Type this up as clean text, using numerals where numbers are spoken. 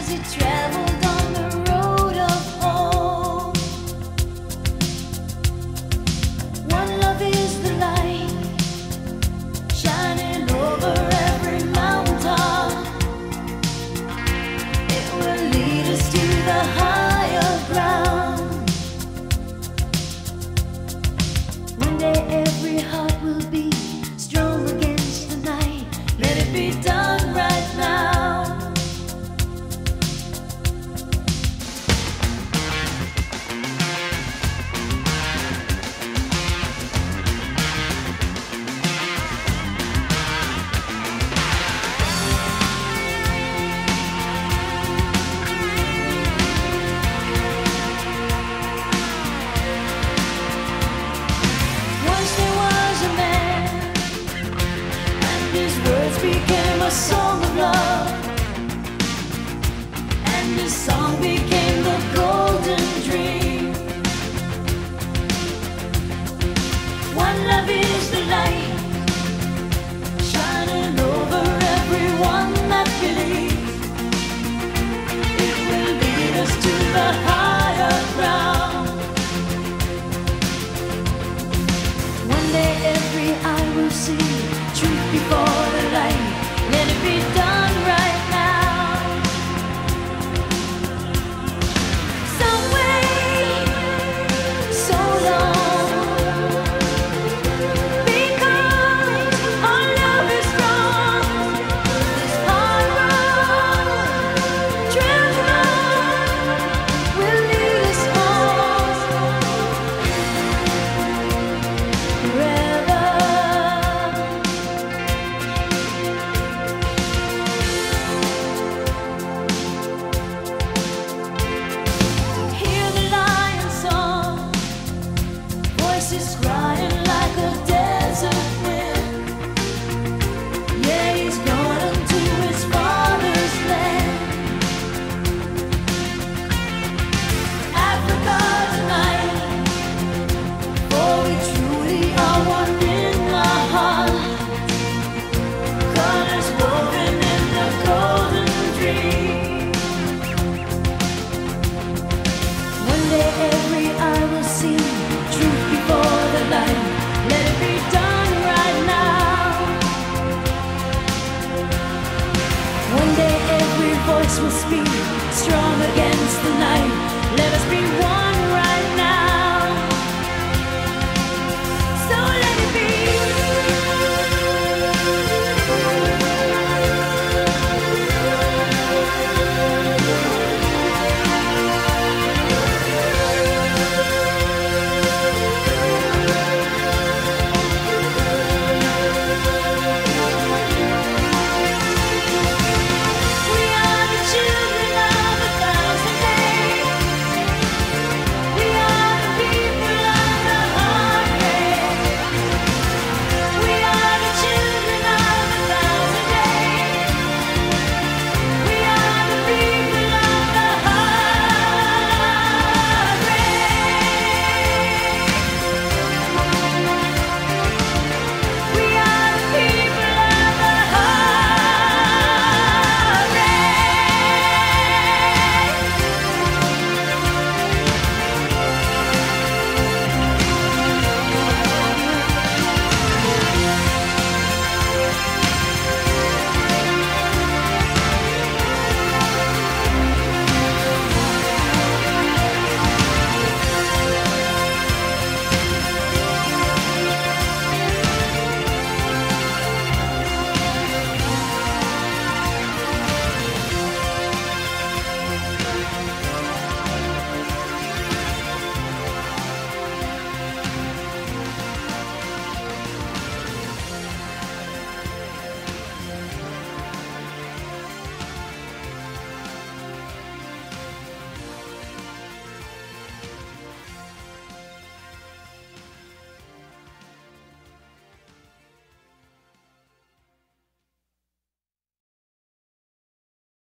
as he traveled on the road of home. One love is the light shining over every mountaintop. It will lead us to the higher ground. One day every heart will be strong against the night. Let it be done right now. Once there was a man, and his words became a song of love, and his song became the golden dream. One love is the light shining over everyone that believes. It will lead us to the higher ground. One day every eye will see truth before the light. Let it be done right now. Some wait so long because our love is strong. This hard road, traveled on, will lead us home forever. Hear the lion's song, voices crying like a desert wind. Yeah, he's gone unto his father's land. Africa tonight, for we truly are one in our heart. Colors woven in the golden dream. One day every eye will see truth before the light. Let it be done right now. One day every voice will speak strong against the night. Let us be one.